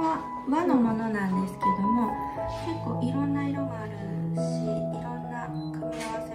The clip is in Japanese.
は和のものなんですけども、結構いろんな色があるし、いろんな組み合わせ